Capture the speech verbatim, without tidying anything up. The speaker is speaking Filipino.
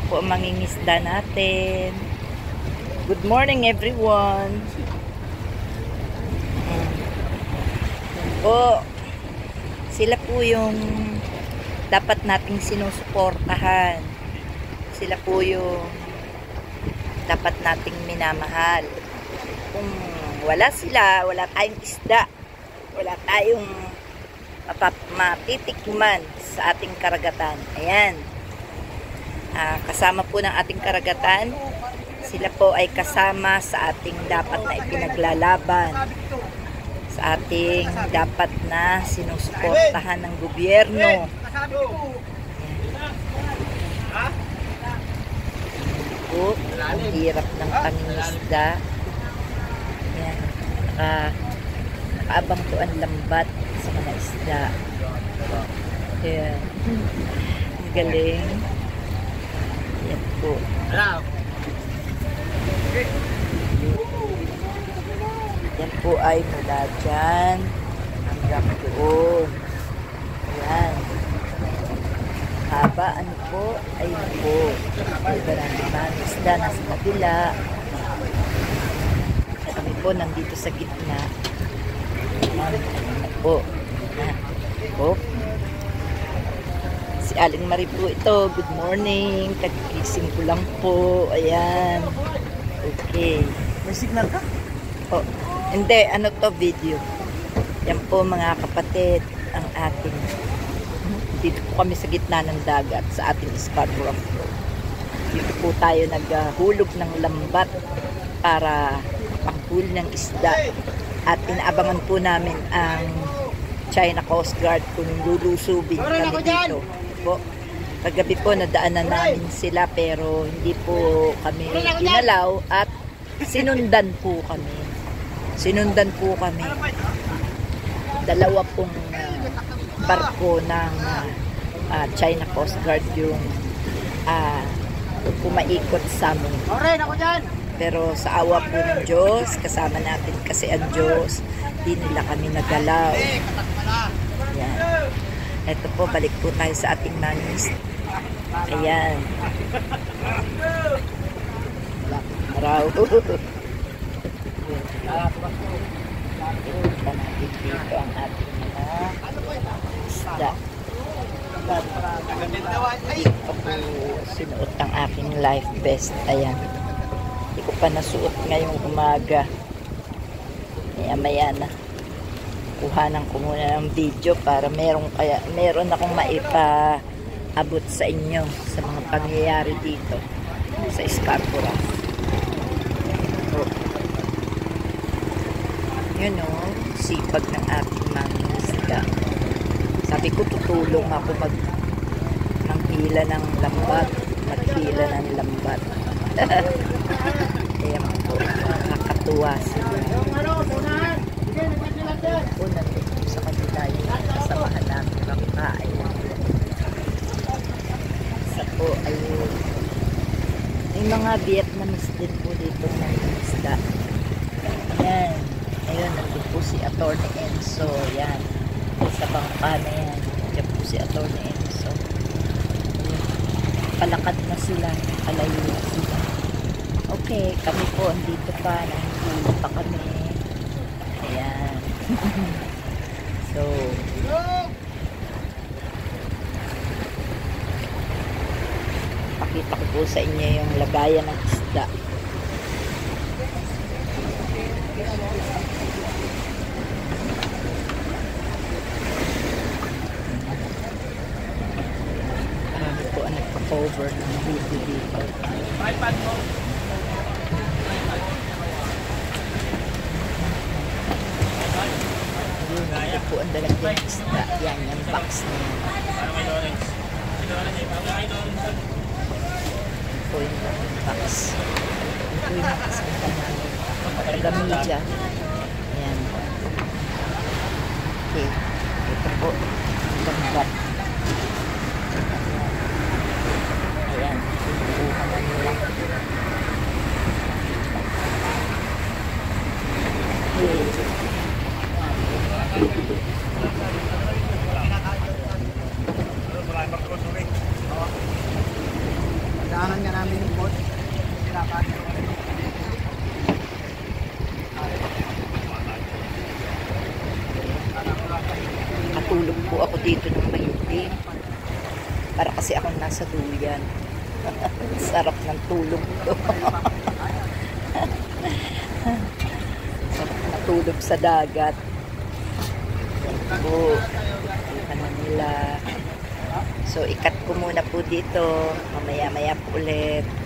po ang mangingisda natin. Good morning everyone. Po, sila po yung dapat nating sinusuportahan. Sila po yung dapat nating minamahal. Kung wala sila, wala tayong isda, wala tayong matitikman sa ating karagatan. Ayan. Ah, kasama po ng ating karagatan, sila po ay kasama sa ating dapat na ipinaglalaban, sa ating dapat na sinusuportahan ng gobyerno. Po, ang hirap ng pangingisda. Ayan. Naka, nakaabang po ang lambat sa mga isda. Ayan. Ang galing. Ayan po. Yan po ay mula dyan hanggang doon. Ayan. Haba, ano po? Ayun po. Iba na naman. Isda nasa kabila. Kami po nandito sa gitna. Ayan. Ayan po. Ayan. Po. Si Aling Marie po ito. Good morning. Kagising ko lang po. Ayan. Okay. May signal ka? Oh, hindi, ano to video. Yan po mga kapatid ang ating. Dito po kami sa gitna ng dagat sa ating Scarborough. Dito po tayo naghulog ng lambat para panghuli ng isda. At inaabangan po namin ang China Coast Guard kung lulusubin kami dito. Po. Kagabi po nadaanan namin sila pero hindi po kami inalaw at sinundan po kami. Sinundan po kami. Dalawa pong uh, barko ng uh, uh, China Coast Guard yung uh, pumaikot sa amin. Pero sa awa po ng Diyos, kasama natin kasi ang Diyos, di nila kami nagalaw. Ayan. Ito po, balik po tayo sa ating manis. Ayan. Araw. Ito natin dito ang ating mga isda. Ako sinuot ang aking life vest. Ayan. Hindi ko pa nasuot ngayong umaga. Maya maya na. Kuhanan ko muna ng video para meron, kaya, meron akong maipaabot sa inyo sa mga pangyayari dito sa Scarborough. So, yun o, sipag ng ating mga isda. Sabi ko tutulong ako mag manghila ng lambat, maghila ng lambat. Kaya po, nakakatuwa sila. Po, nandito sa kanila yung kasamahan namin makakain. Isa po ay may mga Vietnamese din po dito ng isda. Ayan. Ayun, nandito po si Attorney Enzo. Ayan. Sa bangka na yan. Ayan po si Attorney Enzo. Ayan. Palakad na sila. Palayo na sila. Okay, kami po andito pa. Nahihilo pa kami. Ayan. So, pakita ko po sa inyo yung lagayan ng isda. Marami po ang nagpa-cover ng video dito. Ito po ang dalagyan ng isda. Yan, yung box na yan. Ito po yung box. Ito po yung nakasakita namin. Taga-media. Ayan. Okay. Ito po. Lambat. Ayan. Inuuha na nila. Okay. Kailangan nga namin yung boat. Kailangan. Matulog po ako dito ng mahimbing. Para kasi ako nasa duyan. Sarap ng tulog ko. Sarap matulog sa dagat. Yan po. Kita na nila. So, ikat ko muna po dito. Mamaya-maya po ulit.